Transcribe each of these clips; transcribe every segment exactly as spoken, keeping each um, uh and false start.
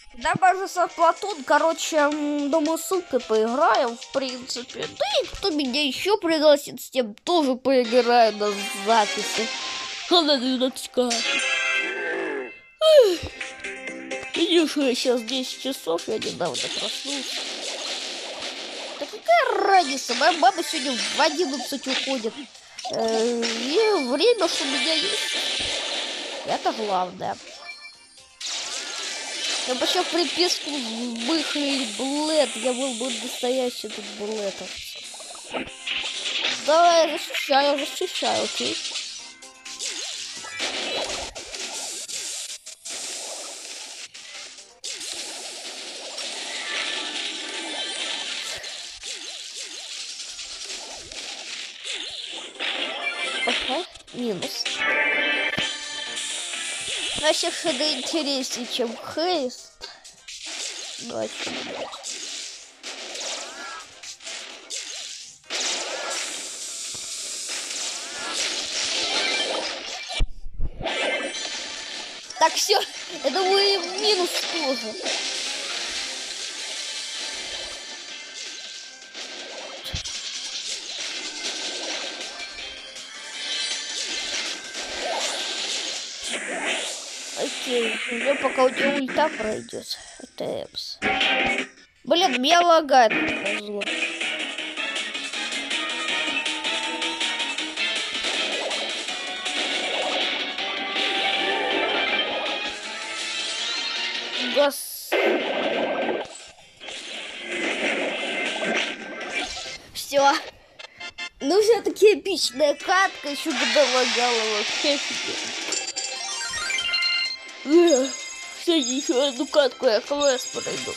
Давай же со Платон, короче, думаю, ссылкой поиграем, в принципе. Да и кто меня еще пригласит, с тем тоже поиграю на записи. Конечно, сейчас десять часов, я недавно проснулся. Да какая разница, моя мама сегодня в одиннадцать уходит. Э, и время, что у меня есть, это главное. Я бы еще приписку выхлили Блэд, я был бы настоящий тут Блэдов. Давай, защищаю, защищаю, окей. Ага, минус. Значит, это интереснее, чем Хейст. Давайте поменять. Так, все, я думаю, минус тоже. Окей, уже пока у тебя ульта пройдет. Это Эпс. Блин, меня лагает. Зло. Газ. Все. Ну все-таки эпичная катка, еще бы долагала вообще офигенно. Все, еще одну катку я квест пройду.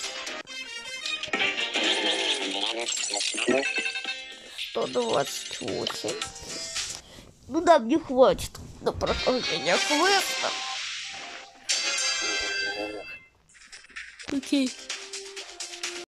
сто двадцать восемь. Ну да, мне хватит на прохождение квеста. Окей.